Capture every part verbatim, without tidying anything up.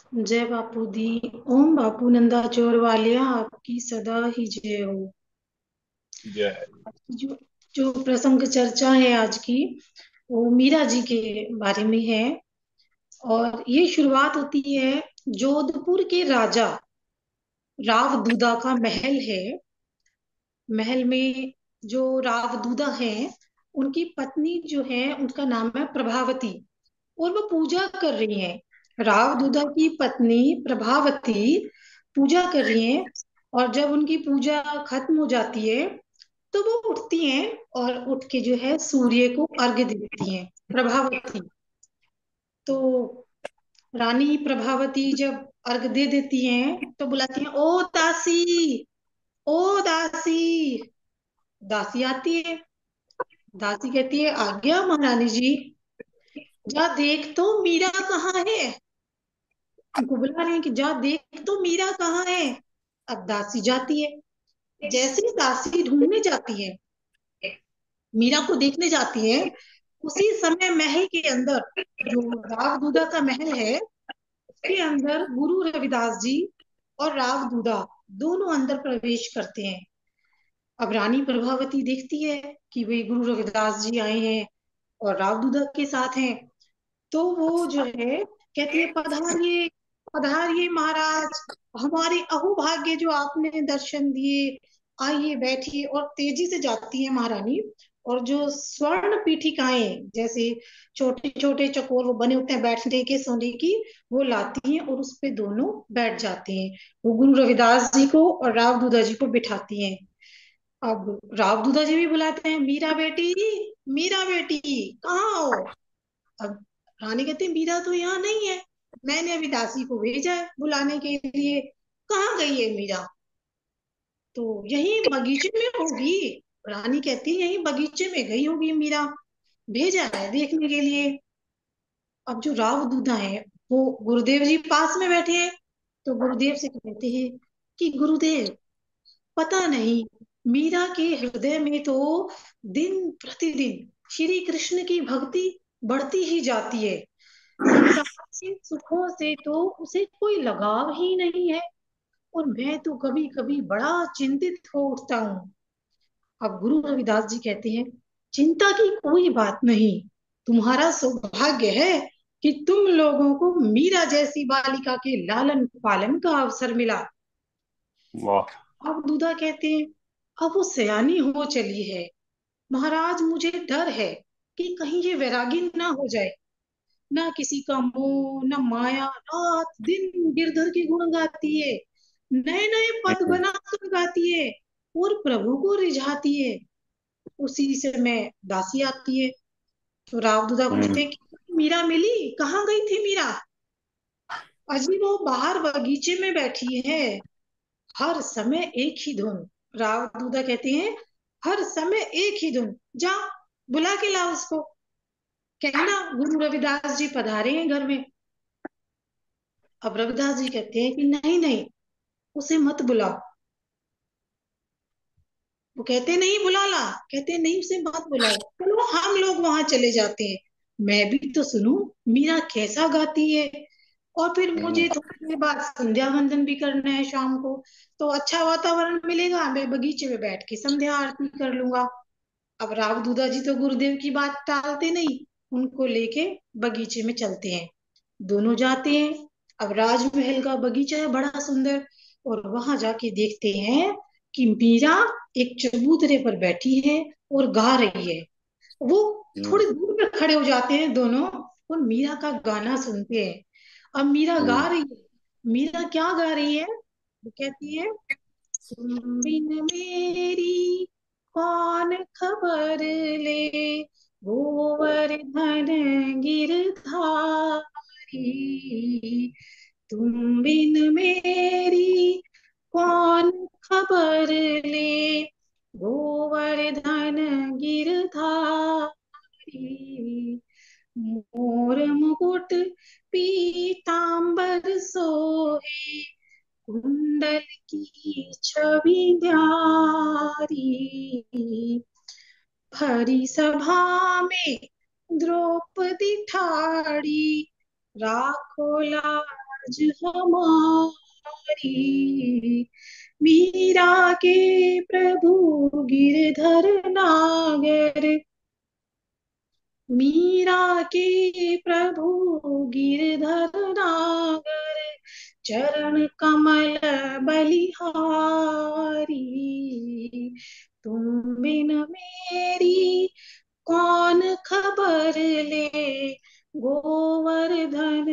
जय बापू दी। ओम बापू नंदा चोर वालिया, आपकी सदा ही जय हो। जय। जो जो प्रसंग चर्चा है आज की, वो मीरा जी के बारे में है। और ये शुरुआत होती है जोधपुर के राजा राव दूदा का महल है। महल में जो राव दूदा है, उनकी पत्नी जो है उनका नाम है प्रभावती, और वो पूजा कर रही हैं। राव दूधा की पत्नी प्रभावती पूजा कर रही हैं। और जब उनकी पूजा खत्म हो जाती है तो वो उठती हैं और उठ के जो है सूर्य को अर्घ्य देती हैं प्रभावती। तो रानी प्रभावती जब अर्घ्य दे देती हैं तो बुलाती हैं, ओ दासी, ओ दासी। दासी आती है। दासी कहती है, आ गया महारानी जी। जा देख तो मीरा कहाँ है। उनको बुला रहे हैं कि जा देख तो मीरा कहाँ है। अब दासी जाती है। जैसे ही दासी ढूंढने जाती है, मीरा को देखने जाती है, उसी समय महल के अंदर, जो राव दूदा का महल है, उसके अंदर गुरु रविदास जी और राव दूदा दोनों अंदर प्रवेश करते हैं। अब रानी प्रभावती देखती है कि वे गुरु रविदास जी आए हैं और राव दूदा के साथ हैं। तो वो जो है कहती है, पधारिए, पधारिए महाराज, हमारे अहोभाग्य जो आपने दर्शन दिए, आइए बैठिए। और तेजी से जाती है महारानी, और जो स्वर्ण पीठिकाएं जैसे छोटे छोटे चकोर वो बने होते हैं बैठने के सोने की, वो लाती हैं और उस पे दोनों बैठ जाते हैं। वो गुरु रविदास जी को और राव दूधा जी को बिठाती हैं। अब राव दूधा जी भी बुलाते हैं, मीरा बेटी, मीरा बेटी, कहाँ हो। अब रानी कहती है, मीरा तो यहाँ नहीं है, मैंने अभी दासी को भेजा है बुलाने के लिए। कहाँ गई है मीरा। तो यही बगीचे में होगी। रानी कहती है, यही बगीचे में गई होगी मीरा, भेजा है देखने के लिए। अब जो राव दूधा है, वो गुरुदेव जी पास में बैठे हैं। तो गुरुदेव से कहते हैं कि गुरुदेव, पता नहीं मीरा के हृदय में तो दिन प्रतिदिन श्री कृष्ण की भक्ति बढ़ती ही जाती है। संसार के सुखों से तो उसे कोई लगाव ही नहीं है, और मैं तो कभी कभी बड़ा चिंतित हो उठता हूँ। अब गुरु रविदास जी कहते हैं, चिंता की कोई बात नहीं। तुम्हारा सौभाग्य है कि तुम लोगों को मीरा जैसी बालिका के लालन पालन का अवसर मिला। वाह। अब दूधा कहते हैं, अब वो सयानी हो चली है महाराज, मुझे डर है कि कहीं ये वैरागी ना हो जाए। ना किसी का मोह न माया, रात दिन गिरधर के गुण गाती है, नए नए पद हम्म। बनाकर गाती है और प्रभु को रिझाती है। उसी समय दासी आती है। तो राव दूधा हम्म। पूछते हैं कि मीरा मिली, कहाँ गई थी मीरा। अजी वो बाहर बगीचे में बैठी है, हर समय एक ही धुन। राव दूधा कहते हैं, हर समय एक ही धुन, जा बुला के ला उसको। कहना गुरु रविदास जी पधारे हैं घर में। अब रविदास जी कहते हैं कि नहीं नहीं, उसे मत बुलाओ। वो कहते नहीं बुला ला, कहते नहीं उसे मत बुलाओ, चलो हम लोग वहां चले जाते हैं, मैं भी तो सुनूं मीरा कैसा गाती है। और फिर हम्म। मुझे थोड़ी देर बाद संध्या वंदन भी करना है शाम को, तो अच्छा वातावरण मिलेगा, मैं बगीचे में बैठ के संध्या आरती कर लूंगा। अब राव दूधा जी तो गुरुदेव की बात टालते नहीं, उनको लेके बगीचे में चलते हैं। दोनों जाते हैं। अब राजमहल का बगीचा है बड़ा सुंदर, और वहां जाके देखते हैं कि मीरा एक चबूतरे पर बैठी है और गा रही है। वो हम्म। थोड़ी दूर में खड़े हो जाते हैं दोनों, और मीरा का गाना सुनते हैं। अब मीरा गा हम्म। रही है। मीरा क्या गा रही है, वो कहती है, तुम बिन मेरी कौन खबर ले, गोवर्धन गिरधारी। तुम बिन मेरी कौन खबर ले, गोवर्धन गिरधारी। मोर मुकुट पीतांबर सोहे, कुंडल की छवि न्यारी। भरी सभा में द्रौपदी ठाड़ी, राखो लाज हमारी। मीरा के प्रभु गिरधर नागर, मीरा के प्रभु गिरधर नागर, चरण कमल बलिहारी। तुम बिन मेरी कौन खबर ले, गोवर्धन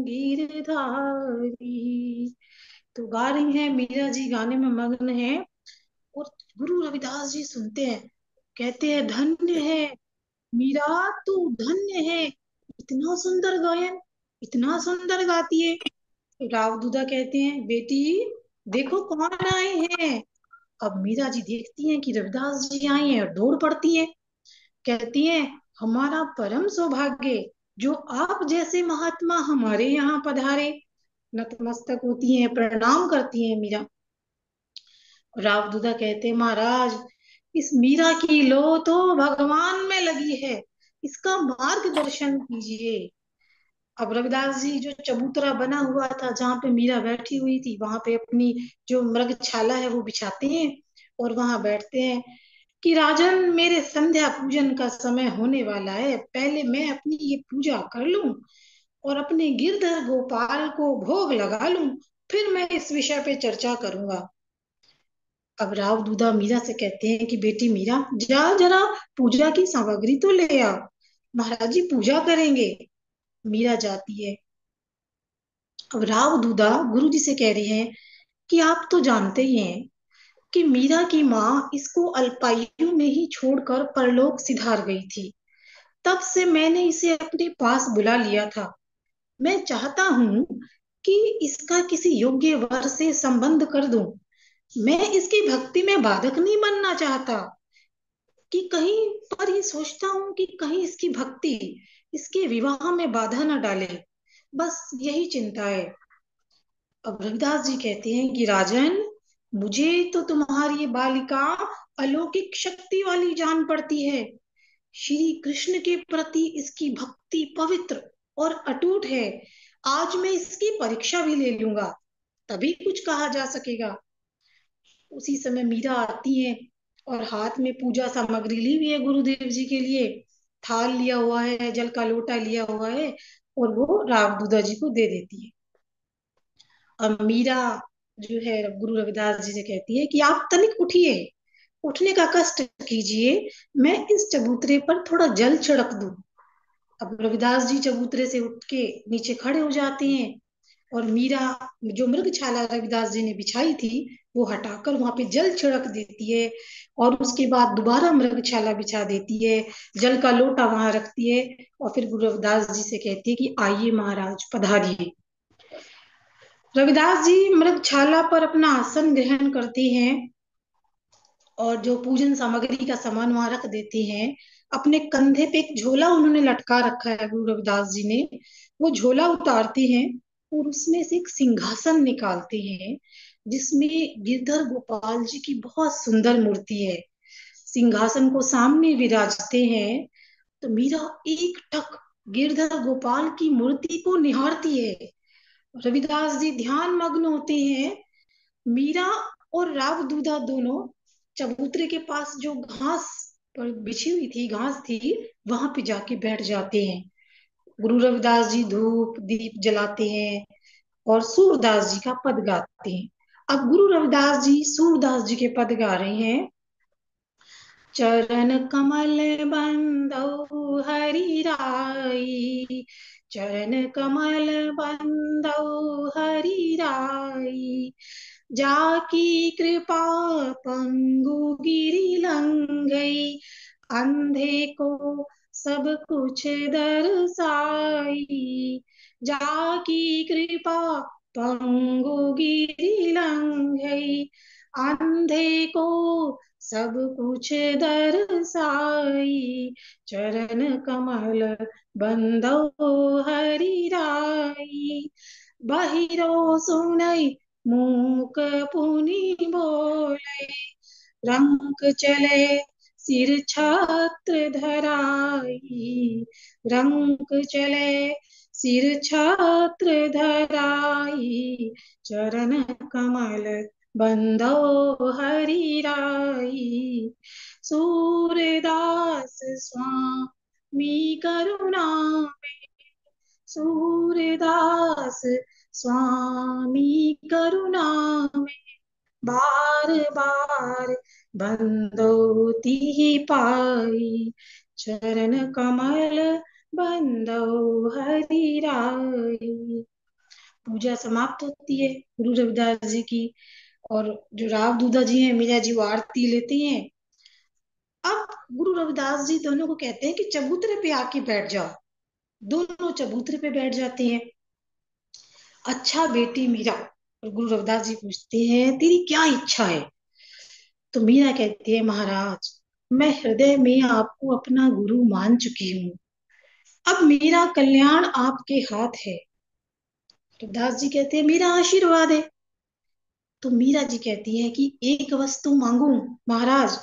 गिरधारी। तो गा रही हैं, मीरा जी गाने में मग्न है। और गुरु रविदास जी सुनते हैं, कहते हैं धन्य है मीरा, तू धन्य है, इतना सुंदर गायन, इतना सुंदर गाती है। राव दूधा कहते हैं बेटी देखो कौन आए हैं। अब मीरा जी देखती हैं कि रविदास जी आए हैं और दौड़ पड़ती हैं, कहती हैं हमारा परम सौभाग्य जो आप जैसे महात्मा हमारे यहाँ पधारे। नतमस्तक होती हैं, प्रणाम करती हैं मीरा। राव दूधा कहते हैं महाराज इस मीरा की लो तो भगवान में लगी है, इसका मार्गदर्शन कीजिए। अब रविदास जी जो चबूतरा बना हुआ था जहाँ पे मीरा बैठी हुई थी, वहां पे अपनी जो मृगछाला है वो बिछाते हैं और वहां बैठते हैं कि राजन मेरे संध्या पूजन का समय होने वाला है, पहले मैं अपनी ये पूजा कर लूं और अपने गिरधर गोपाल को भोग लगा लूं, फिर मैं इस विषय पे चर्चा करूंगा। अब राव दूधा मीरा से कहते हैं कि बेटी मीरा जा जरा पूजा की सामग्री तो ले आ, महाराज जी पूजा करेंगे। मीरा जाती है। अब राव दूधा गुरु जी से कह रहे हैं कि आप तो जानते ही हैं कि मीरा की माँ इसको अल्पायु में ही छोड़कर परलोक सिधार गई थी। तब से मैंने इसे अपने पास बुला लिया था। मैं चाहता हूँ कि इसका किसी योग्य वर से संबंध कर दूं। मैं इसकी भक्ति में बाधक नहीं बनना चाहता, कि कहीं पर ही सोचता हूँ कि कहीं इसकी भक्ति इसके विवाह में बाधा न डाले, बस यही चिंता है। अब रविदास जी कहते हैं कि राजन मुझे तो तुम्हारी ये बालिका अलौकिक शक्ति वाली जान पड़ती है। श्री कृष्ण के प्रति इसकी भक्ति पवित्र और अटूट है। आज मैं इसकी परीक्षा भी ले लूंगा, तभी कुछ कहा जा सकेगा। उसी समय मीरा आती है और हाथ में पूजा सामग्री ली हुई है गुरुदेव जी के लिए, थाल लिया हुआ है, जल का लोटा लिया हुआ है, और वो राव दूधा जी को दे देती है। अब मीरा जो है गुरु रविदास जी से कहती है कि आप तनिक उठिए, उठने का कष्ट कीजिए, मैं इस चबूतरे पर थोड़ा जल छिड़क दूं। अब रविदास जी चबूतरे से उठ के नीचे खड़े हो जाते हैं और मीरा जो मृगछाला रविदास जी ने बिछाई थी वो हटाकर वहां पे जल छिड़क देती है और उसके बाद दोबारा मृगछाला बिछा देती है, जल का लोटा वहां रखती है और फिर गुरु रविदास जी से कहती है कि आइए महाराज पधारिए। रविदास जी मृगछाला पर अपना आसन ग्रहण करते हैं और जो पूजन सामग्री का सामान वहां रख देते हैं। अपने कंधे पे एक झोला उन्होंने लटका रखा है गुरु रविदास जी ने, वो झोला उतारते हैं और उसमें से एक सिंहासन निकालते हैं जिसमें गिरधर गोपाल जी की बहुत सुंदर मूर्ति है। सिंहासन को सामने विराजते हैं। तो मीरा एक टक गिरधर गोपाल की मूर्ति को निहारती है। रविदास जी ध्यान मग्न होते हैं। मीरा और राव दूधा दोनों चबूतरे के पास जो घास पर बिछी हुई थी, घास थी, वहां पे जाके बैठ जाते हैं। गुरु रविदास जी धूप दीप जलाते हैं और सूरदास जी का पद गाते हैं। अब गुरु रविदास जी सूरदास जी के पद गा रहे हैं। चरण कमल बंदौ हरि राई, चरण कमल बंदौ हरि राई, जाकी कृपा पंगु गिरि लंघई, अंधे को सब कुछ दर्शाई, जाकी कृपा पंगु गिरि लंघई, अंधे को सब कुछ दर्शाई, चरण कमल बंदो हरि राई, बहिरो सुनई मूक पुनि बोले, रंक चले सिर छत्र धराई, रंक चले सिर छात्र धराई, चरण कमल बंदो हरि राई। सूरदास स्वामी करुणा, सूरदास स्वामी करुणा, बार बार बंदोती पाई, चरण कमल बंदो हरि राई। पूजा समाप्त होती है गुरु रविदास जी की। और जो राव दूधा जी हैं, मीरा जी, वो आरती लेती हैं। अब गुरु रविदास जी दोनों को कहते हैं कि चबूतरे पे आके बैठ जाओ। दोनों चबूतरे पे बैठ जाते हैं। अच्छा बेटी मीरा, और गुरु रविदास जी पूछते हैं तेरी क्या इच्छा है। तो मीरा कहती है महाराज, मैं हृदय में आपको अपना गुरु मान चुकी हूँ। अब मेरा कल्याण आपके हाथ है। रविदास जी कहते हैं मेरा आशीर्वाद है। तो मीरा जी कहती है कि एक वस्तु मांगू महाराज।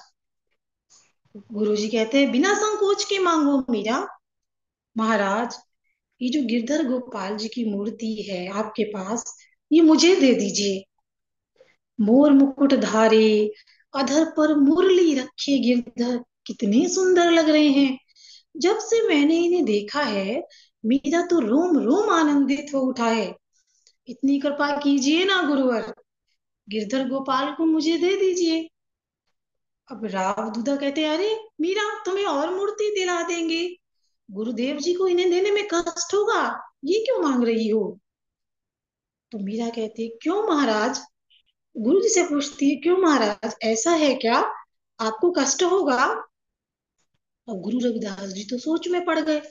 गुरु जी कहते हैं बिना संकोच के मांगो मीरा। महाराज, ये जो गिरधर गोपाल जी की मूर्ति है आपके पास, ये मुझे दे दीजिए। मोर मुकुट धारे, अधर पर मुरली रखे गिरधर कितने सुंदर लग रहे हैं। जब से मैंने इन्हें देखा है, मेरा तो रोम रोम आनंदित हो उठा है। इतनी कृपा कीजिए ना गुरुवर, गिरधर गोपाल को मुझे दे दीजिए। अब राव दूधा कहते अरे मीरा, तुम्हें और मूर्ति दिला देंगे। गुरुदेव जी को इन्हें देने में कष्ट होगा, ये क्यों मांग रही हो। तो मीरा कहती है क्यों महाराज। गुरु जी से पूछती है क्यों महाराज, ऐसा है क्या, आपको कष्ट होगा। और गुरु रविदास जी तो सोच में पड़ गए।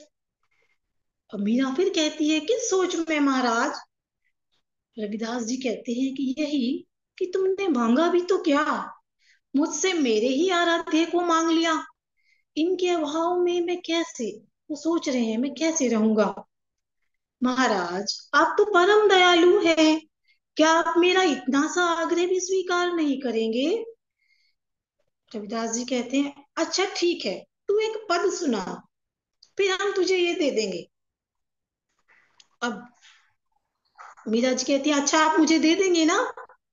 अब मीरा फिर कहती है किस सोच में महाराज। रविदास जी कहते हैं कि यही, कि तुमने मांगा भी तो क्या, मुझसे मेरे ही आराध्य को मांग लिया। इनके अभाव में मैं कैसे, वो सोच रहे हैं मैं कैसे रहूंगा। महाराज, आप तो परम दयालु हैं, क्या आप मेरा इतना सा आग्रह भी स्वीकार नहीं करेंगे। रविदास जी कहते हैं अच्छा ठीक है, तू एक पद सुना, फिर हम तुझे ये दे देंगे। अब मीरा जी कहती है अच्छा आप मुझे दे देंगे ना।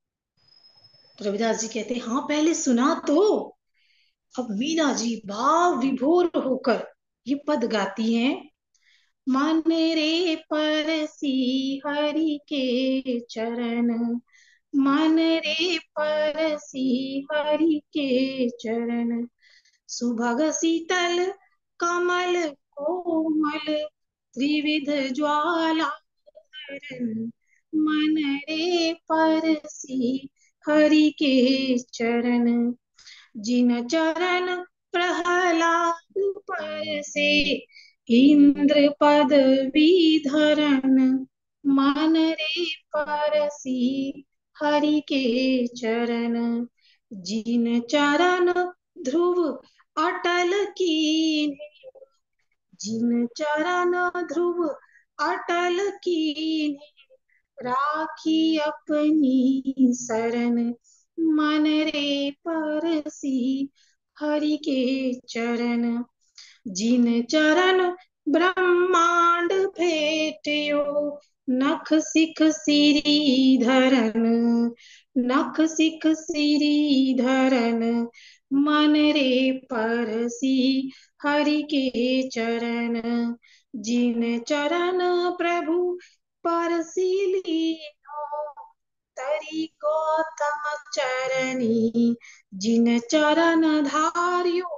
तो रविदास जी कहते हैं हाँ पहले सुना तो। अब मीरा जी भाव विभोर होकर ये पद गाती हैं। मन रे परसी हरि के चरण, मन रे परसी हरि के चरण, सुभग शीतल कमल कोमल, त्रिविध ज्वाला हरण, मन रे परसी हरि के चरण, जिन चरण प्रहलाद पर से, इंद्र पदवी धरण, मन रे परसी हरि के चरण, जिन चरण ध्रुव अटल कीन्हे, जिन चरण ध्रुव अटल कीन्हे, राखी अपनी शरण, मन रे परसी हरि के चरण, जिन चरण ब्रह्मांड भेटियो, नख सिख सिरी धरन, नख सिख सिरी धरन, मन रे परसी हरि के चरण, जिन चरण प्रभु परसी लीन्हो, तरी गौतम चरणी, जिन चरण धार्यो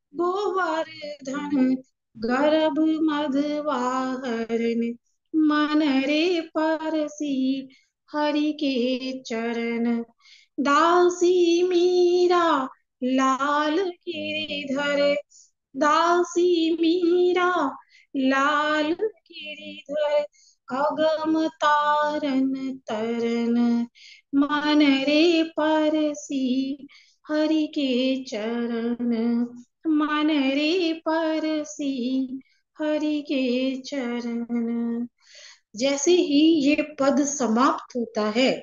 गोवर्धन, गर्भ मधवाहरण, मन रे परसी हरि के चरण, दासी मीरा लाल गिरिधर, दासी मीरा लाल गिरिधर, अगम तारन तरन, मन रे परसी हरि के चरण, मन रे परसी हरि के चरण। जैसे ही ये पद समाप्त होता है,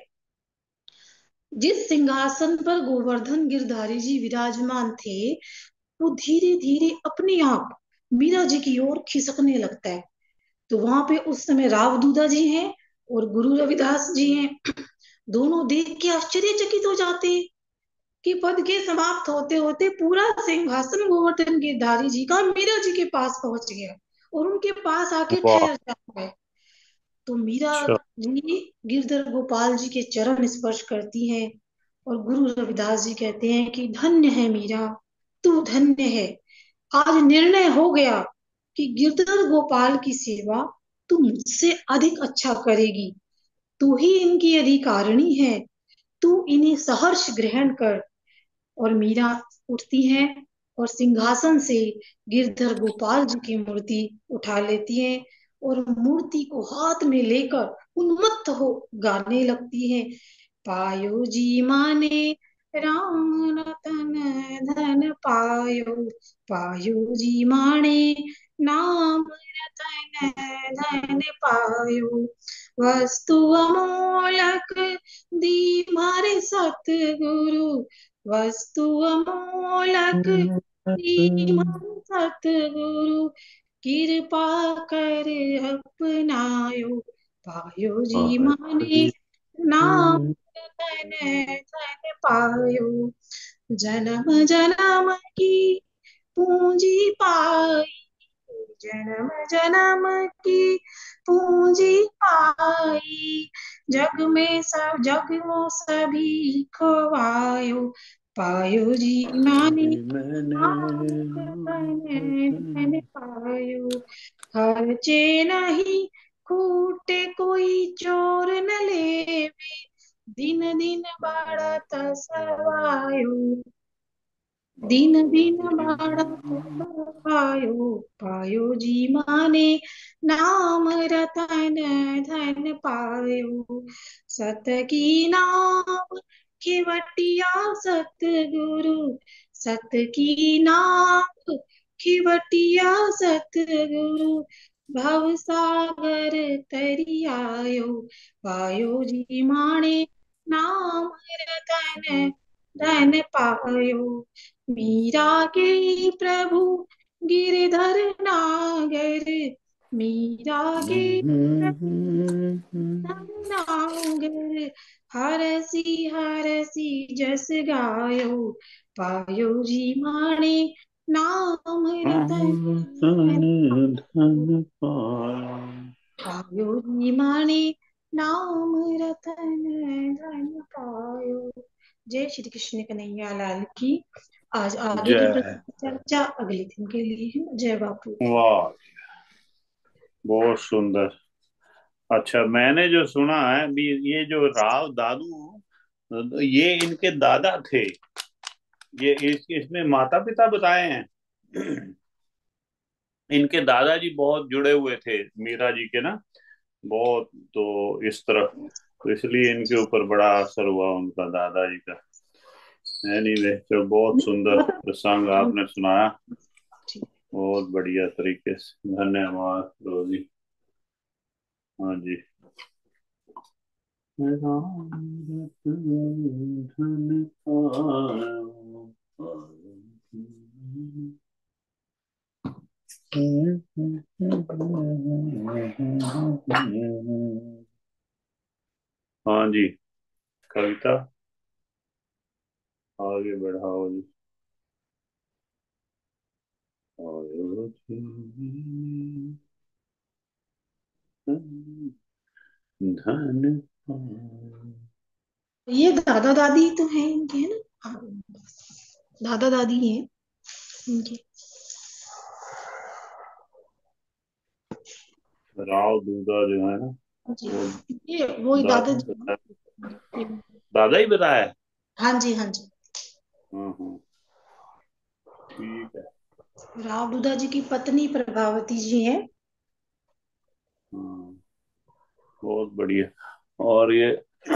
जिस सिंहासन पर गोवर्धन गिरधारी जी विराजमान थे, वो धीरे धीरे अपने आप मीरा जी की ओर खिसकने लगता है। तो वहां पे उस समय राव दूधा जी हैं और गुरु रविदास जी हैं। दोनों देख के आश्चर्यचकित हो जाते हैं कि पद के समाप्त होते होते पूरा सिंहासन गोवर्धन गिरधारी जी का मीरा जी के पास पहुंच गया और उनके पास आके वाह। ठहर जाता है। तो मीरा अच्छा। जी गिरधर गोपाल जी के चरण स्पर्श करती हैं और गुरु रविदास जी कहते हैं कि धन्य है मीरा, तू धन्य है। आज निर्णय हो गया कि गिरधर गोपाल की सेवा तू मुझसे अधिक अच्छा करेगी। तू ही इनकी अधिकारिणी है, तू इन्हें सहर्ष ग्रहण कर। और मीरा उठती हैं और सिंहासन से गिरधर गोपाल जी की मूर्ति उठा लेती हैं और मूर्ति को हाथ में लेकर उन्मत्त हो गाने लगती हैं। पायो जी माने राम रतन धन पायो, पायो जी माने नाम रतन धन पायो। वस्तु अमोलक दी मारे सतगुरु, वस्तु अमोलक दी मारे सतगुरु। कृपा कर अपनायो, पायो जी माने नाम धन धन पायो। जन्म जन्म की पूंजी पाई, जन्म जन्म की पूंजी पाई। जग में सब जग में सभी खोवायो, पायो जी माने मैंने नाम धन धन पायो। खर्चे नहीं खूटे कोई चोर न लेवे, दिन दिन बढ़त सवायो, दिन दिन बढ़त पायो। पायो जी माने नाम रतन धन पायो। सत की नाम खिवटिया सतगुरु, सत की नाम खिवटिया सतगुरु। भव सागर तरियायो, पायो जी माने नाम रतन धन पायो। मीरा के प्रभु गिरधर नागर, मीरा के नागर। हरसी हरसी जस गायो, पायो जी माने नाम रतन धन धन पाया। पायो जी माने नाम रतन धन पायो। जय श्री कृष्ण कन्हैया लाल की। आज आगे की जय। प्रसंग चर्चा अगले दिन के लिए है। जय बापू। वाह, बहुत सुंदर। अच्छा, मैंने जो सुना है भी, ये जो राव दादू, ये इनके दादा थे। ये इस, इसमें माता पिता बताए हैं। इनके दादाजी बहुत जुड़े हुए थे मीरा जी के ना, बहुत। तो इस तरफ तो इसलिए इनके ऊपर बड़ा असर हुआ उनका दादाजी का। एनीवे, तो बहुत सुंदर प्रसंग आपने सुनाया। बहुत बढ़िया तरीके से, धन्यवाद रोजी। हाँ जी। हाँ जी, कविता आगे बढ़ाओ जी। धन। ये दादा दादी तो है इनके, है ना? हाँ, दादा दादी हैं इनके। राव दूधा जो है ना, जी, वो ये वो ही दादा ही दादाजी बताया। हैं। दादा ही बताया है। हाँ जी, हाँ जी। हाँ हाँ, ठीक है। राव दूधा जी की पत्नी प्रभावती जी हैं। हाँ, बहुत बढ़िया। और ये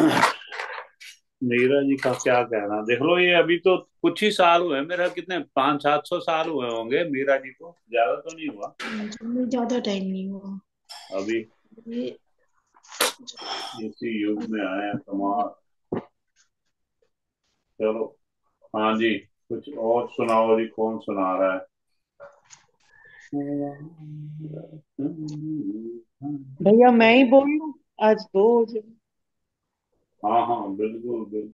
मीरा जी का क्या कहना, देख लो, ये अभी तो कुछ ही साल हुए, मेरा कितने पाँच सात सौ साल हुए होंगे मीरा जी को, ज्यादा तो नहीं हुआ जिनमें ज्यादा टाइम नहीं हुआ अभी। ये। इसी युग में आए हैं, कमाल। चलो, हाँ जी, कुछ और सुनाओ जी, कौन सुना रहा है? भैया मैं ही बोल लूं, आज दो हो जाए। हाँ हाँ, बिल्कुल बिल्कुल।